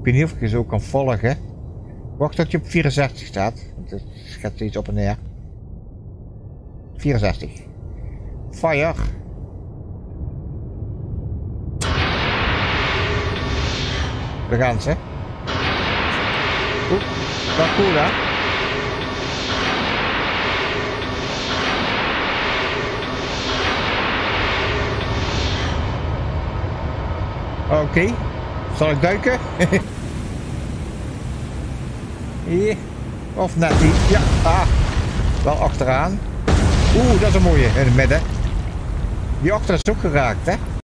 weet niet of ik je zo kan volgen. Wacht tot je op 64 staat. Het gaat steeds op en neer. 64. Fire. Daar gaan ze. Oeh, wel cool hè? Oké, zal ik duiken? Hier. Of net niet. Ja, wel achteraan. Oeh, dat is een mooie in het midden. Die achter is ook geraakt, hè?